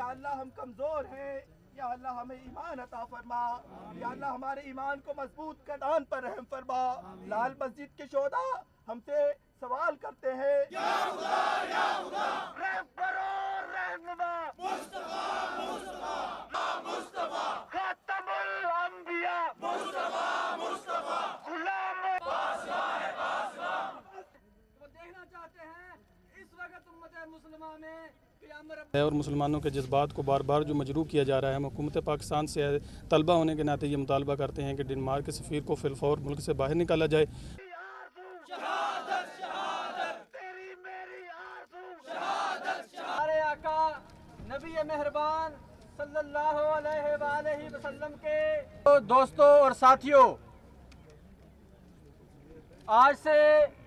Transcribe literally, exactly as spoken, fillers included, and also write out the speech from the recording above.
या अल्लाह हम कमज़ोर हैं, या अल्लाह हमें ईमान अता फरमा, या अल्लाह हमारे ईमान को मजबूत करदान पर रहम फरमा। लाल मस्जिद के शोधा हमसे सवाल करते हैं, या खुदा, या खुदा, रहम करो, रहनुमा, मुस्तफा, मुस्तफा, मुस्तफा, खातमुल अंबिया, मुस्तफा, मुस्तफा, गुलाम बादशाह है बादशाह। वो देखना चाहते हैं इस वक्त उम्मत मुस्लिमा में है और मुसलमानों के जज्बात को बार बार जो मजरूह किया जा रहा है। हम हुकूमत पाकिस्तान से तलबा होने के नाते ये मुतालबा करते हैं कि डेनमार्क के सफ़ीर को फिलफौर मुल्क से बाहर निकाला जाए। हमारे आका नबी मेहरबान सल्लल्लाहु अलैहि वसल्लम के दोस्तों और साथियों, आज से